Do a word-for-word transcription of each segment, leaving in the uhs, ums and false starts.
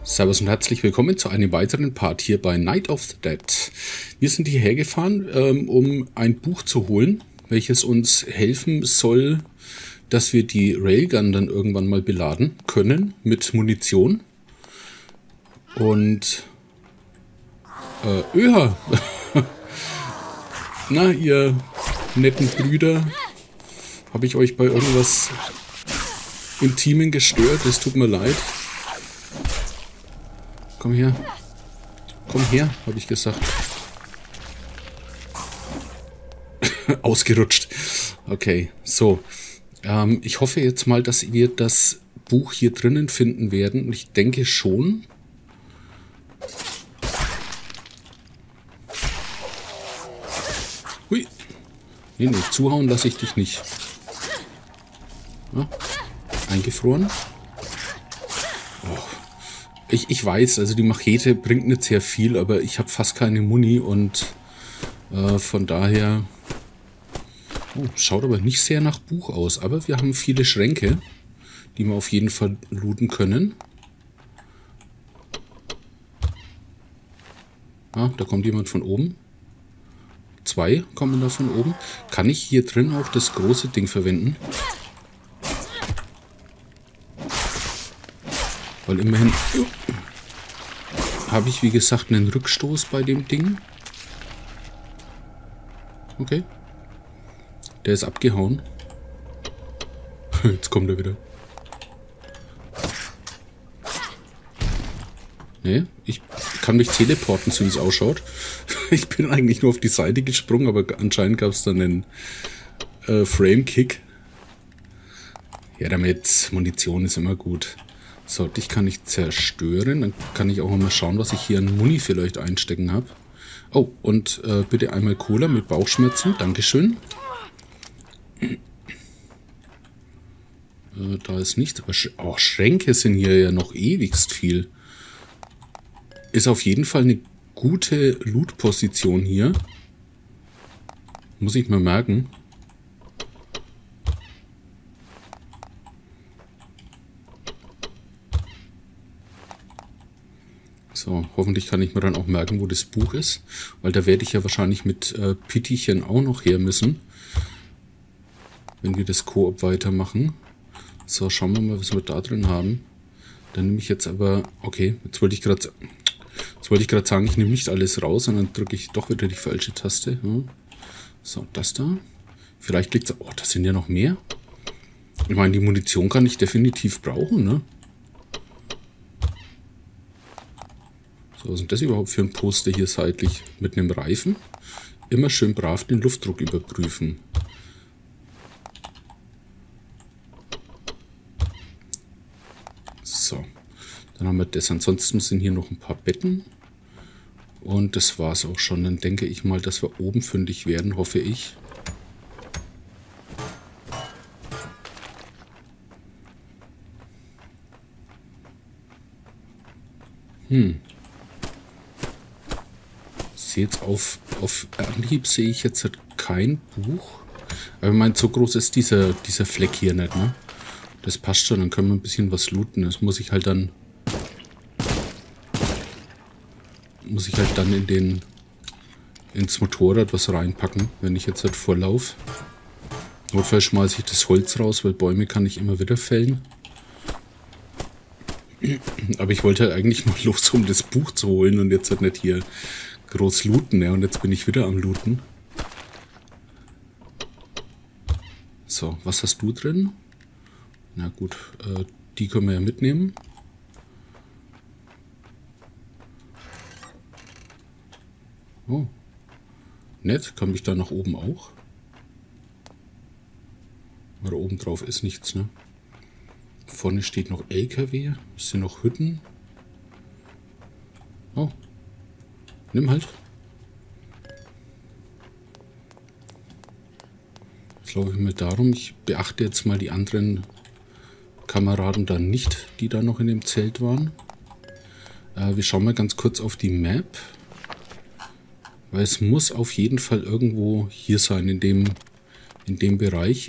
Servus und herzlich willkommen zu einem weiteren Part hier bei Night of the Dead. Wir sind hierher gefahren, ähm, um ein Buch zu holen, welches uns helfen soll, dass wir die Railgun dann irgendwann mal beladen können mit Munition. Und äh, öha! Na, ihr netten Brüder, habe ich euch bei irgendwas Intimen gestört? Es tut mir leid. Komm her. Komm her, habe ich gesagt. Ausgerutscht. Okay, so. Ähm, ich hoffe jetzt mal, dass wir das Buch hier drinnen finden werden. Und ich denke schon. Hui. Nee, nee, zuhauen lasse ich dich nicht. Ja, eingefroren. Oh. Ich, ich weiß, also die Machete bringt nicht sehr viel, aber ich habe fast keine Muni und äh, von daher... Oh, schaut aber nicht sehr nach Buch aus, aber wir haben viele Schränke, die wir auf jeden Fall looten können. Ah, da kommt jemand von oben. Zwei kommen da von oben. Kann ich hier drin auch das große Ding verwenden? Weil immerhin uh, habe ich, wie gesagt, einen Rückstoß bei dem Ding. Okay. Der ist abgehauen. Jetzt kommt er wieder. Nee, ich kann mich teleporten, so wie es ausschaut. Ich bin eigentlich nur auf die Seite gesprungen, aber anscheinend gab es dann einen äh, Frame-Kick. Ja, damit Munition ist immer gut. So, dich kann ich zerstören. Dann kann ich auch mal schauen, was ich hier an Muni vielleicht einstecken habe. Oh, und äh, bitte einmal Cola mit Bauchschmerzen. Dankeschön. Äh, da ist nichts. Aber Sch oh, Schränke sind hier ja noch ewigst viel. Ist auf jeden Fall eine gute Loot-Position hier. Muss ich mal merken. So, hoffentlich kann ich mir dann auch merken, wo das Buch ist. Weil da werde ich ja wahrscheinlich mit äh, Pittichen auch noch her müssen. Wenn wir das Koop weitermachen. So, schauen wir mal, was wir da drin haben. Dann nehme ich jetzt aber... Okay, jetzt wollte ich gerade jetzt wollte ich gerade sagen, ich nehme nicht alles raus, sondern drücke ich doch wieder die falsche Taste. Ja. So, das da. Vielleicht liegt es... Oh, da sind ja noch mehr. Ich meine, die Munition kann ich definitiv brauchen, ne? So, was ist denn das überhaupt für ein Poster hier seitlich mit einem Reifen? Immer schön brav den Luftdruck überprüfen. So, dann haben wir das. Ansonsten sind hier noch ein paar Betten. Und das war es auch schon. Dann denke ich mal, dass wir oben fündig werden, hoffe ich. Hm. Jetzt auf, auf Anhieb sehe ich jetzt kein Buch. Aber ich meine, so groß ist dieser, dieser Fleck hier nicht, ne? Das passt schon, dann können wir ein bisschen was looten. Das muss ich halt dann... Muss ich halt dann in den... ins Motorrad was reinpacken, wenn ich jetzt halt vorlaufe. Notfalls schmeiße ich das Holz raus, weil Bäume kann ich immer wieder fällen. Aber ich wollte halt eigentlich nur los, um das Buch zu holen und jetzt halt nicht hier... groß looten, ja, und jetzt bin ich wieder am Looten. So, was hast du drin? Na gut, äh, die können wir ja mitnehmen. Oh, nett, kann mich da nach oben auch. Aber oben drauf ist nichts, ne? Vorne steht noch L K W, es sind noch Hütten. Oh. Nimm halt. Jetzt laufe ich mal darum. Ich beachte jetzt mal die anderen Kameraden da nicht, die da noch in dem Zelt waren. Äh, wir schauen mal ganz kurz auf die Map. Weil es muss auf jeden Fall irgendwo hier sein, in dem, in dem Bereich.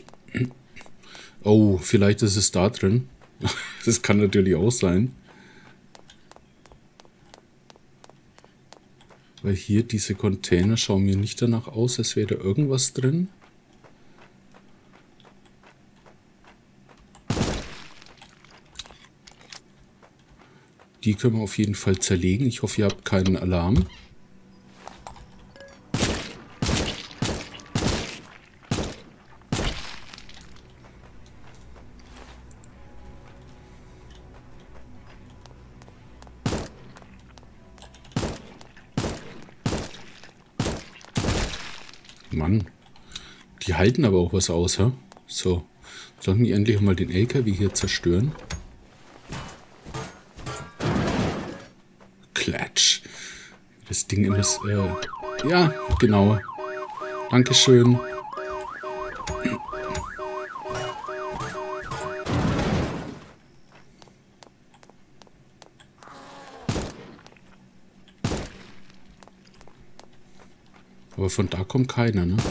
Oh, vielleicht ist es da drin. Das kann natürlich auch sein. Weil hier diese Container schauen mir nicht danach aus, als wäre da irgendwas drin. Die können wir auf jeden Fall zerlegen. Ich hoffe, ihr habt keinen Alarm. Mann, die halten aber auch was aus, hä? So, sollten die endlich mal den L K W hier zerstören. Klatsch. Das Ding immer ist, äh, ja, genau. Dankeschön. Aber von da kommt keiner, ne?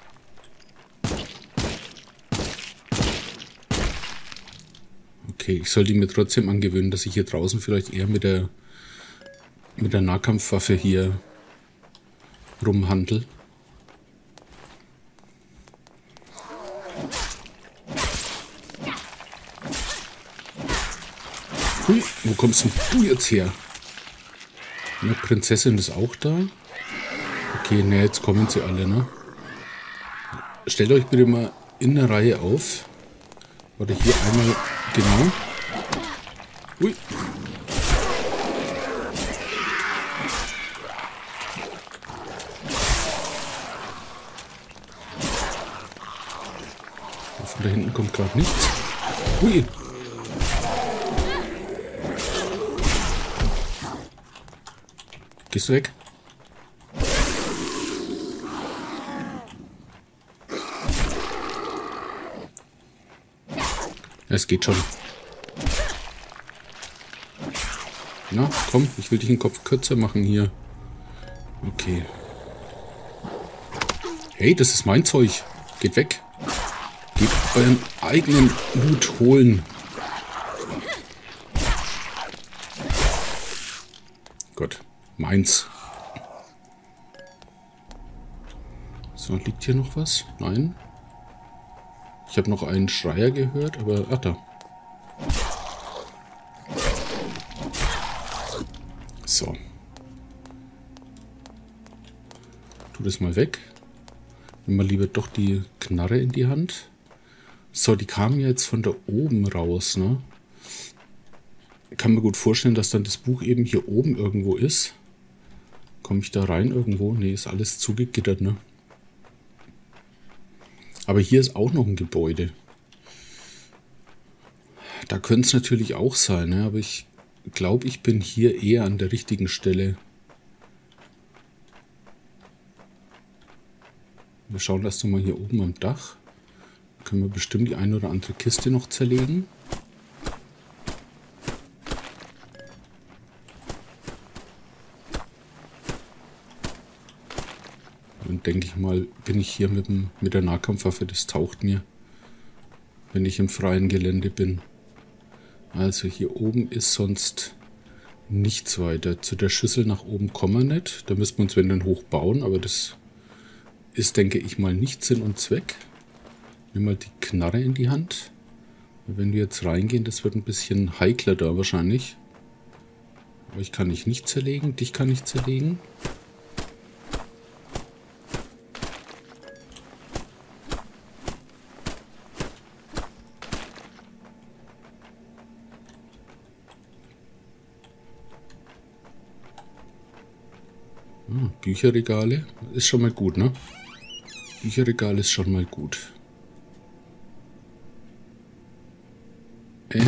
Okay, ich sollte mir trotzdem angewöhnen, dass ich hier draußen vielleicht eher mit der mit der Nahkampfwaffe hier rumhandel. Hui, wo kommst denn du jetzt her? Eine Prinzessin ist auch da. Okay, ne, jetzt kommen sie alle, ne? Stellt euch bitte mal in der Reihe auf. Oder hier einmal, genau. Ui. Von da hinten kommt gerade nichts. Ui. Gehst du weg? Es geht schon. Na, komm, ich will dich den Kopf kürzer machen hier. Okay. Hey, das ist mein Zeug. Geht weg. Geht euren eigenen Loot holen. Gott, meins. So, liegt hier noch was? Nein. Ich habe noch einen Schreier gehört, aber... Ach, da. So. Tu das mal weg. Nimm mal lieber doch die Knarre in die Hand. So, die kamen jetzt von da oben raus, ne? Ich kann mir gut vorstellen, dass dann das Buch eben hier oben irgendwo ist. Komme ich da rein irgendwo? Ne, ist alles zugegittert, ne? Aber hier ist auch noch ein Gebäude. Da könnte es natürlich auch sein, ne? Aber ich glaube, ich bin hier eher an der richtigen Stelle. Wir schauen erst mal hier oben am Dach. Da können wir bestimmt die eine oder andere Kiste noch zerlegen. Dann denke ich mal, bin ich hier mit, dem, mit der Nahkampfwaffe, das taucht mir, wenn ich im freien Gelände bin. Also hier oben ist sonst nichts weiter. Zu der Schüssel nach oben kommen wir nicht. Da müssen wir uns wenn dann hochbauen, aber das ist, denke ich mal, nicht Sinn und Zweck. Nimm mal die Knarre in die Hand. Wenn wir jetzt reingehen, das wird ein bisschen heikler da wahrscheinlich. Aber ich kann dich nicht zerlegen, dich kann ich zerlegen. Ah, Bücherregale ist schon mal gut, ne? Bücherregal ist schon mal gut. Äh.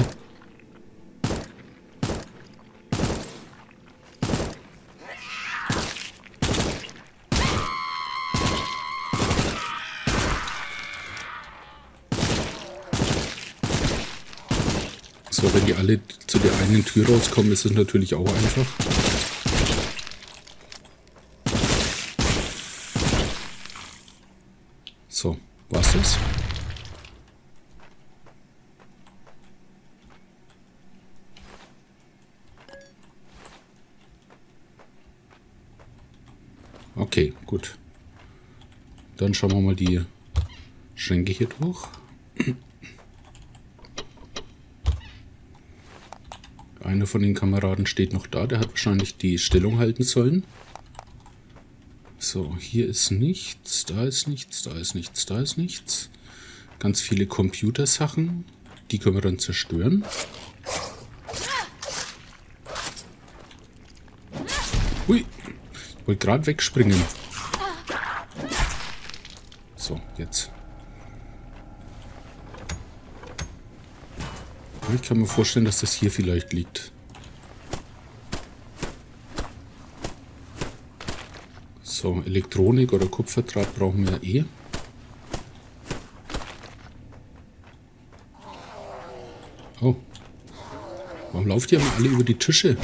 So, wenn die alle zu der einen Tür rauskommen, ist es natürlich auch einfach. So, war's das? Dann schauen wir mal die Schränke hier durch. Einer von den Kameraden steht noch da, der hat wahrscheinlich die Stellung halten sollen. So, hier ist nichts, da ist nichts, da ist nichts, da ist nichts. Ganz viele Computersachen, die können wir dann zerstören. Hui, ich wollte gerade wegspringen. So, jetzt. Ich kann mir vorstellen, dass das hier vielleicht liegt. So, Elektronik oder Kupferdraht brauchen wir ja eh. Oh. Warum lauft ihr immer alle über die Tische?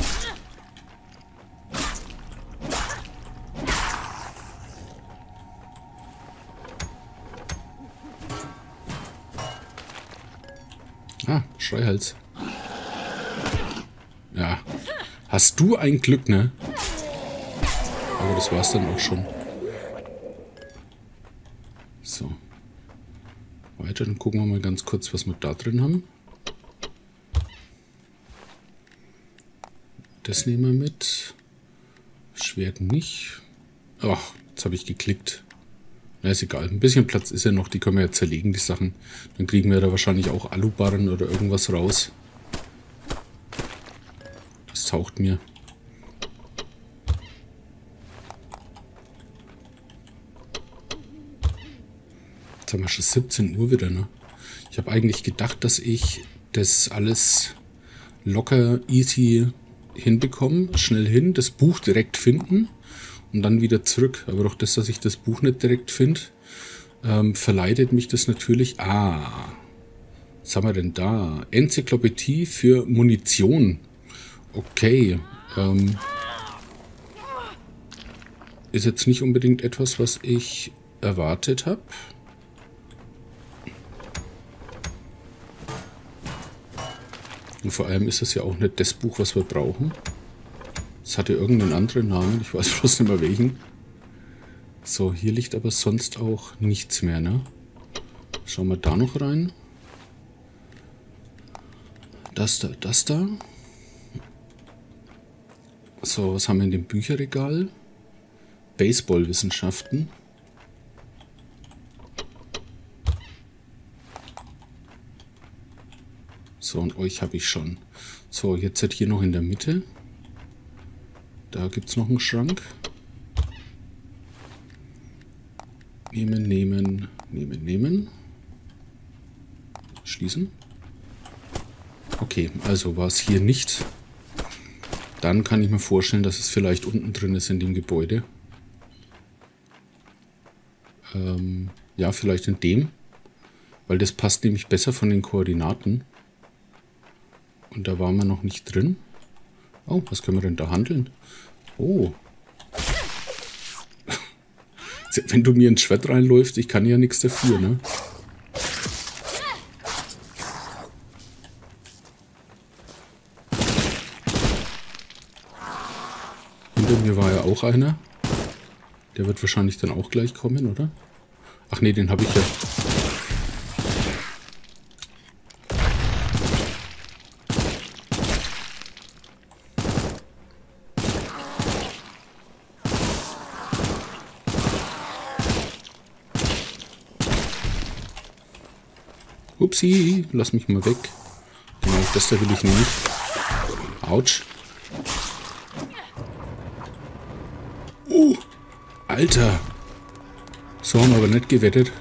Ah, Schreihals. Ja. Hast du ein Glück, ne? Aber das war's dann auch schon. So. Weiter, dann gucken wir mal ganz kurz, was wir da drin haben. Das nehmen wir mit. Schwert nicht. Ach, jetzt habe ich geklickt. Na, ist egal. Ein bisschen Platz ist ja noch. Die können wir ja zerlegen, die Sachen. Dann kriegen wir da wahrscheinlich auch Alubarren oder irgendwas raus. Das taucht mir. Jetzt haben wir schon siebzehn Uhr wieder, ne? Ich habe eigentlich gedacht, dass ich das alles locker, easy hinbekomme. Schnell hin, das Buch direkt finden. Und dann wieder zurück. Aber durch das, dass ich das Buch nicht direkt finde, ähm, verleitet mich das natürlich. Ah, was haben wir denn da? Enzyklopädie für Munition. Okay. Ähm, ist jetzt nicht unbedingt etwas, was ich erwartet habe. Und vor allem ist es ja auch nicht das Buch, was wir brauchen. Es hatte irgendeinen anderen Namen, ich weiß bloß nicht mehr welchen. So, hier liegt aber sonst auch nichts mehr, ne? Schauen wir da noch rein. Das da, das da. So, was haben wir in dem Bücherregal? Baseballwissenschaften. So, und euch habe ich schon. So, jetzt seid hier noch in der Mitte. Da gibt es noch einen Schrank. Nehmen, nehmen, nehmen, nehmen. Schließen. Okay, also war es hier nicht. Dann kann ich mir vorstellen, dass es vielleicht unten drin ist in dem Gebäude. Ähm, ja, vielleicht in dem. Weil das passt nämlich besser von den Koordinaten. Und da waren wir noch nicht drin. Oh, was können wir denn da handeln? Oh. Wenn du mir ins Schwert reinläufst, ich kann ja nichts dafür, ne? Hinter mir war ja auch einer. Der wird wahrscheinlich dann auch gleich kommen, oder? Ach nee, den habe ich ja. Upsi, lass mich mal weg. Genau, das da will ich nicht. Autsch. Uh, Alter. So haben wir aber nicht gewettet.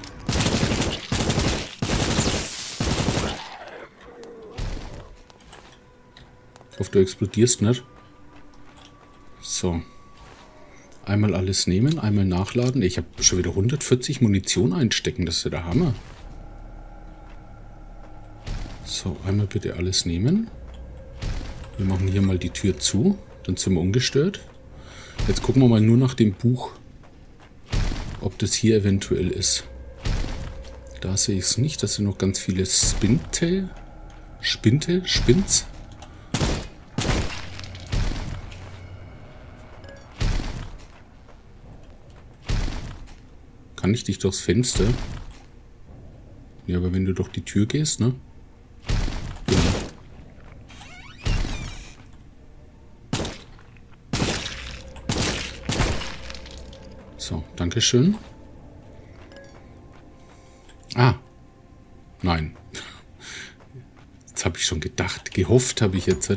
Ich hoffe, du explodierst nicht. So. Einmal alles nehmen, einmal nachladen. Ich habe schon wieder hundertvierzig Munition einstecken. Das ist ja der Hammer. So, einmal bitte alles nehmen. Wir machen hier mal die Tür zu. Dann sind wir ungestört. Jetzt gucken wir mal nur nach dem Buch, ob das hier eventuell ist. Da sehe ich es nicht. Das sind noch ganz viele Spinte. Spinte? Spins? Kann ich dich durchs Fenster? Ja, aber wenn du durch die Tür gehst, ne? Ja. So, dankeschön. Ah. Nein. Jetzt habe ich schon gedacht. Gehofft habe ich jetzt.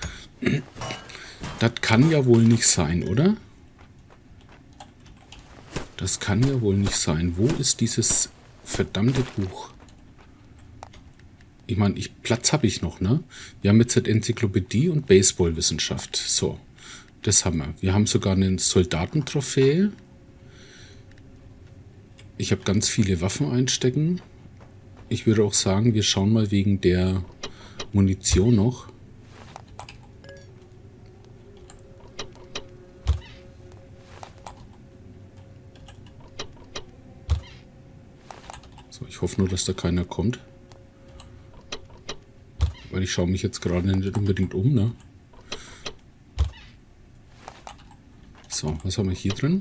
Das kann ja wohl nicht sein, oder? Das kann ja wohl nicht sein. Wo ist dieses verdammte Buch? Ich meine, ich, Platz habe ich noch, ne? Wir haben jetzt Enzyklopädie und Baseballwissenschaft. So, das haben wir. Wir haben sogar eine Soldatentrophäe. Ich habe ganz viele Waffen einstecken. Ich würde auch sagen, wir schauen mal wegen der Munition noch. So, ich hoffe nur, dass da keiner kommt. Weil ich schaue mich jetzt gerade nicht unbedingt um, ne? So, was haben wir hier drin?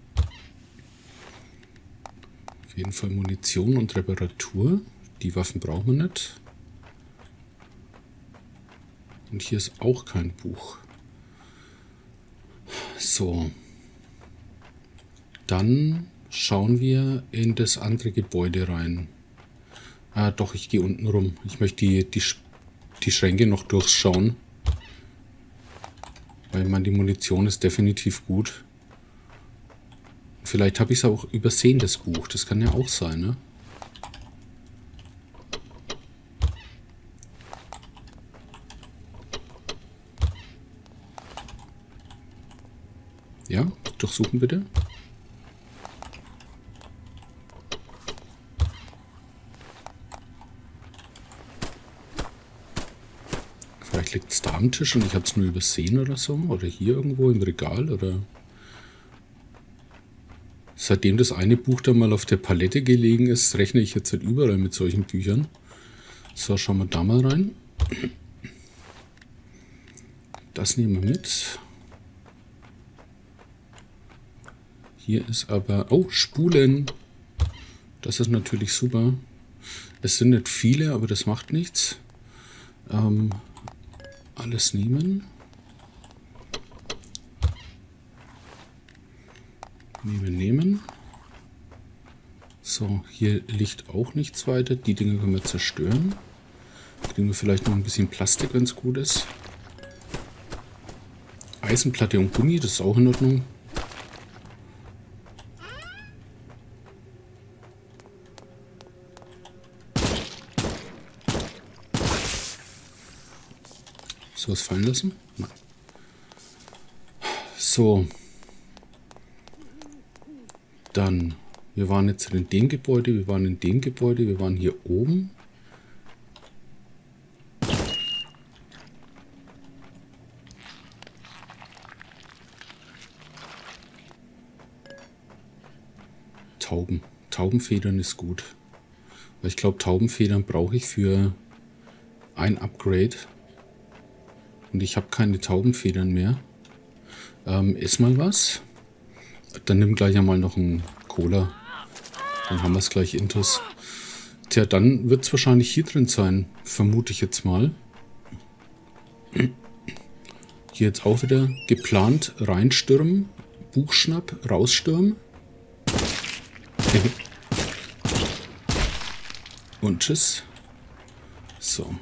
Auf jeden Fall Munition und Reparatur. Die Waffen brauchen wir nicht. Und hier ist auch kein Buch. So. Dann schauen wir in das andere Gebäude rein. Ah, doch, ich gehe unten rum. Ich möchte die, die, die Schränke noch durchschauen. Weil man die Munition ist definitiv gut. Vielleicht habe ich es auch übersehen, das Buch. Das kann ja auch sein, ne? Ja, durchsuchen bitte. Vielleicht liegt es da am Tisch und ich habe es nur übersehen oder so. Oder hier irgendwo im Regal oder... Seitdem das eine Buch da mal auf der Palette gelegen ist, rechne ich jetzt halt überall mit solchen Büchern. So, schauen wir da mal rein. Das nehmen wir mit. Hier ist aber... Oh, Spulen. Das ist natürlich super. Es sind nicht viele, aber das macht nichts. Ähm, alles nehmen. Nehmen, nehmen. So, hier liegt auch nichts weiter. Die Dinge können wir zerstören. Kriegen wir vielleicht noch ein bisschen Plastik, wenn es gut ist. Eisenplatte und Gummi, das ist auch in Ordnung. So was fallen lassen? Nein. So. Dann, wir waren jetzt in dem Gebäude, wir waren in dem Gebäude, wir waren hier oben. Tauben. Taubenfedern ist gut. Weil ich glaube, Taubenfedern brauche ich für ein Upgrade. Und ich habe keine Taubenfedern mehr. Ähm, ess mal was. Dann nimm gleich einmal noch einen Cola. Dann haben wir es gleich intus. Tja, dann wird es wahrscheinlich hier drin sein. Vermute ich jetzt mal. Hier jetzt auch wieder geplant reinstürmen. Buchschnapp, rausstürmen. Und tschüss. So.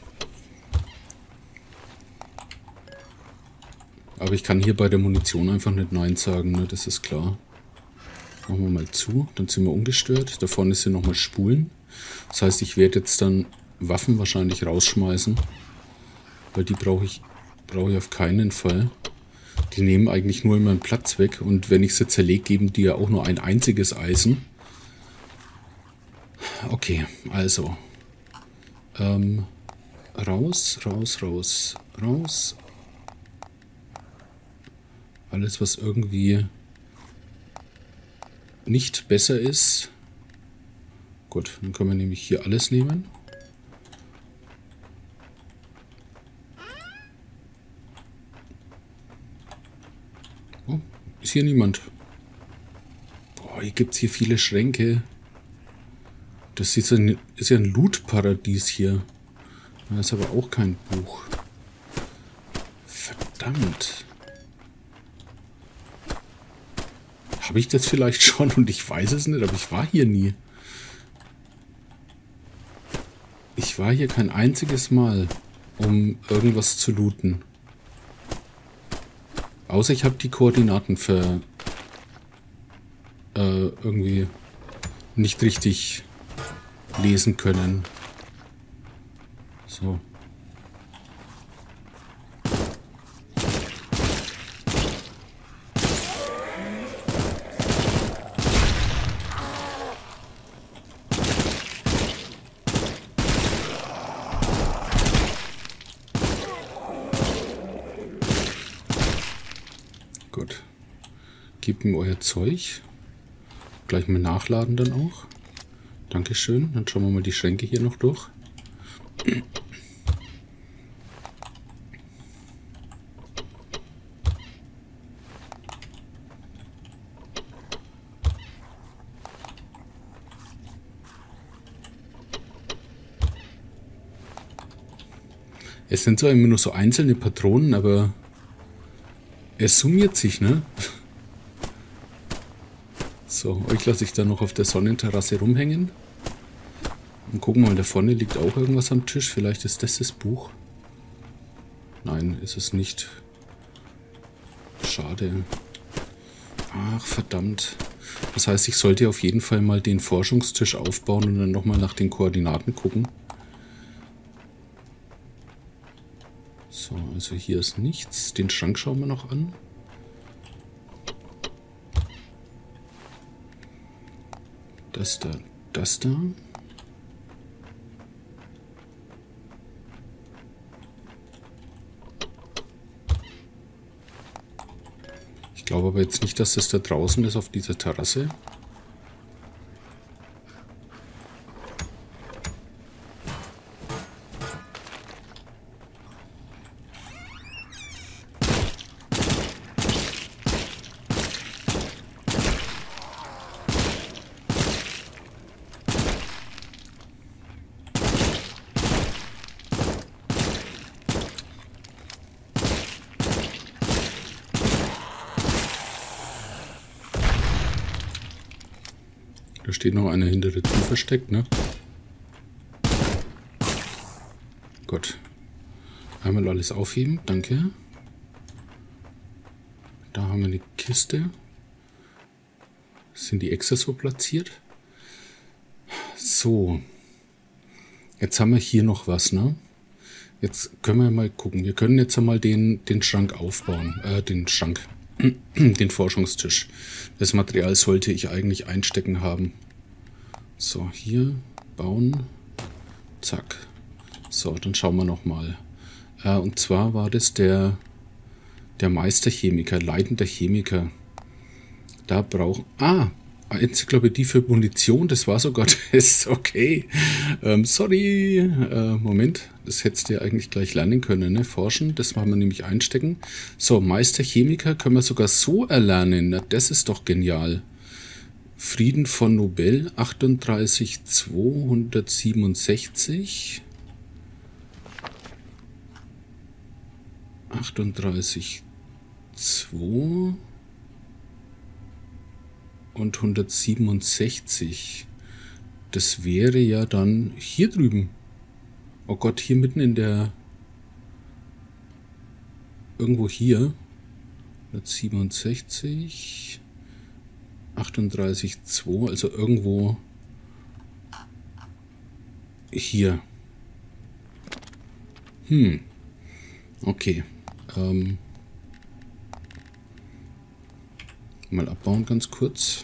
Aber ich kann hier bei der Munition einfach nicht Nein sagen, ne? Das ist klar. Machen wir mal zu, dann sind wir ungestört. Da vorne ist hier nochmal Spulen. Das heißt, ich werde jetzt dann Waffen wahrscheinlich rausschmeißen. Weil die brauche ich, brauche ich auf keinen Fall. Die nehmen eigentlich nur immer einen Platz weg. Und wenn ich sie zerlege, geben die ja auch nur ein einziges Eisen. Okay, also. Ähm, raus, raus, raus, raus. Alles, was irgendwie nicht besser ist. Gut, dann können wir nämlich hier alles nehmen. Oh, ist hier niemand. Boah, Oh, hier gibt es hier viele Schränke. Das ist, ein, ist ja ein Loot-Paradies hier. Da ist aber auch kein Buch. Verdammt. Habe ich das vielleicht schon und ich weiß es nicht, aber ich war hier nie. Ich war hier kein einziges Mal, um irgendwas zu looten. Außer ich habe die Koordinaten für äh, irgendwie nicht richtig lesen können. So. Gut. Gebt mir euer Zeug. Gleich mal nachladen dann auch. Dankeschön. Dann schauen wir mal die Schränke hier noch durch. Es sind zwar immer nur so einzelne Patronen, aber es summiert sich, ne? So, euch lasse ich da noch auf der Sonnenterrasse rumhängen. Und gucken mal, da vorne liegt auch irgendwas am Tisch. Vielleicht ist das das Buch. Nein, ist es nicht. Schade. Ach, verdammt. Das heißt, ich sollte auf jeden Fall mal den Forschungstisch aufbauen und dann nochmal nach den Koordinaten gucken. So, also hier ist nichts. Den Schrank schauen wir noch an. Das da, das da. Ich glaube aber jetzt nicht, dass das da draußen ist auf dieser Terrasse. Da steht noch einer hinter der Tür versteckt, ne? Gut. Einmal alles aufheben, danke. Da haben wir eine Kiste. Sind die extra so platziert? So. Jetzt haben wir hier noch was, ne? Jetzt können wir mal gucken. Wir können jetzt einmal den, den Schrank aufbauen. Äh, den Schrank. Den Forschungstisch. Das Material sollte ich eigentlich einstecken haben. So, hier bauen. Zack. So, dann schauen wir nochmal. Äh, und zwar war das der, der Meisterchemiker, leitender Chemiker. Da braucht... Ah! Enzyklopädie für Munition, das war sogar das. Okay. Ähm, sorry. Äh, Moment. Das hättest du ja eigentlich gleich lernen können, ne? Forschen, das machen wir nämlich einstecken. So, Meisterchemiker können wir sogar so erlernen. Na, das ist doch genial. Frieden von Nobel, achtunddreißig zweihundertsiebenundsechzig. achtunddreißig zwei und hundertsiebenundsechzig. Das wäre ja dann hier drüben. Oh Gott, hier mitten in der... Irgendwo hier. hundertsiebenundsechzig. achtunddreißig zwei. Also irgendwo... Hier. Hm. Okay. Ähm... Mal abbauen ganz kurz.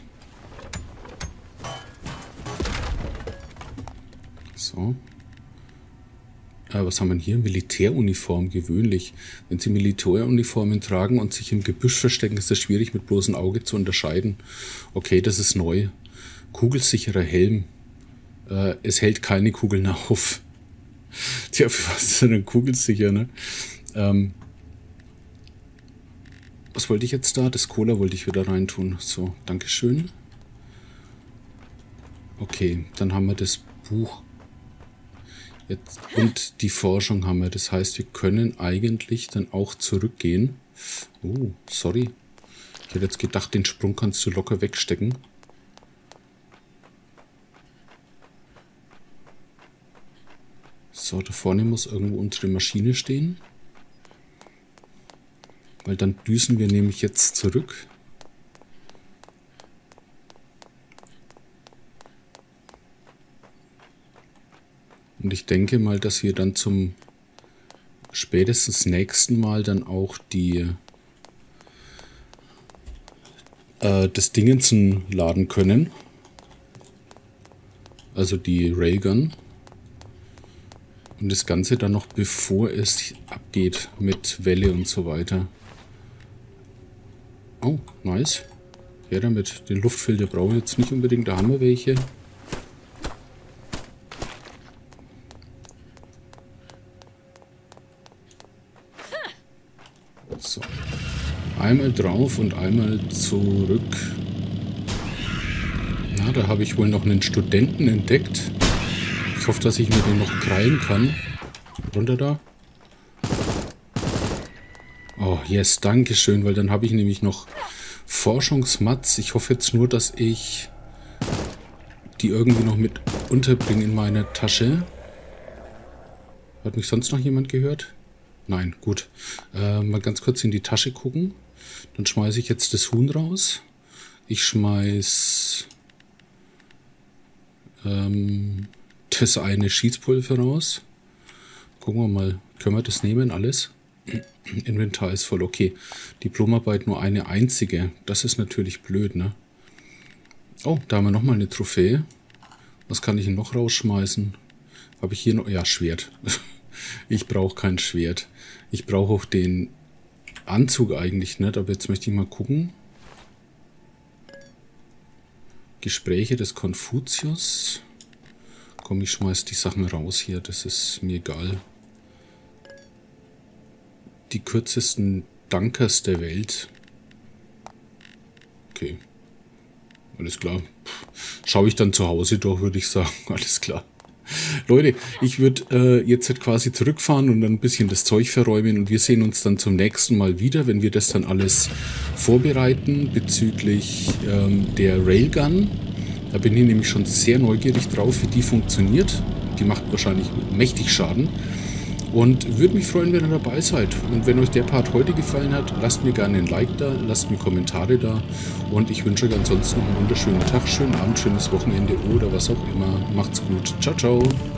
So. Äh, was haben wir hier? Militäruniform, gewöhnlich. Wenn Sie Militäruniformen tragen und sich im Gebüsch verstecken, ist das schwierig mit bloßem Auge zu unterscheiden. Okay, das ist neu. Kugelsicherer Helm. Äh, es hält keine Kugeln auf. Tja, für was ist denn kugelsicher, ne? Ähm... Was wollte ich jetzt da? Das Cola wollte ich wieder reintun. So, Dankeschön. Okay, dann haben wir das Buch jetzt und die Forschung haben wir. Das heißt, wir können eigentlich dann auch zurückgehen. Oh, sorry. Ich hätte jetzt gedacht, den Sprung kannst du locker wegstecken. So, da vorne muss irgendwo unsere Maschine stehen. Weil dann düsen wir nämlich jetzt zurück. Und ich denke mal, dass wir dann zum spätestens nächsten Mal dann auch die äh, das Dingensen laden können. Also die Railgun. Und das Ganze dann noch bevor es abgeht mit Welle und so weiter. Oh, nice. Ja, damit. Den Luftfilter brauche ich jetzt nicht unbedingt. Da haben wir welche. So. Einmal drauf und einmal zurück. Na, da habe ich wohl noch einen Studenten entdeckt. Ich hoffe, dass ich mir den noch krallen kann. Runter da. Oh, yes, danke schön, weil dann habe ich nämlich noch Forschungsmats. Ich hoffe jetzt nur, dass ich die irgendwie noch mit unterbringe in meiner Tasche. Hat mich sonst noch jemand gehört? Nein, gut. Äh, mal ganz kurz in die Tasche gucken. Dann schmeiße ich jetzt das Huhn raus. Ich schmeiß ähm, das eine Schießpulver raus. Gucken wir mal, können wir das nehmen, alles? Inventar ist voll, okay. Diplomarbeit nur eine einzige. Das ist natürlich blöd, ne? Oh, da haben wir nochmal eine Trophäe. Was kann ich denn noch rausschmeißen? Habe ich hier noch... Ja, Schwert. Ich brauche kein Schwert. Ich brauche auch den Anzug eigentlich nicht, aber jetzt möchte ich mal gucken. Gespräche des Konfuzius. Komm, ich schmeiß die Sachen raus hier, das ist mir egal. Die kürzesten Dankers der Welt. Okay. Alles klar. Schaue ich dann zu Hause durch, würde ich sagen. Alles klar. Leute, ich würde äh, jetzt halt quasi zurückfahren und dann ein bisschen das Zeug verräumen und wir sehen uns dann zum nächsten Mal wieder, wenn wir das dann alles vorbereiten bezüglich ähm, der Railgun. Da bin ich nämlich schon sehr neugierig drauf, wie die funktioniert. Die macht wahrscheinlich mächtig Schaden. Und würde mich freuen, wenn ihr dabei seid. Und wenn euch der Part heute gefallen hat, lasst mir gerne ein Like da, lasst mir Kommentare da. Und ich wünsche euch ansonsten noch einen wunderschönen Tag, schönen Abend, schönes Wochenende oder was auch immer. Macht's gut. Ciao, ciao.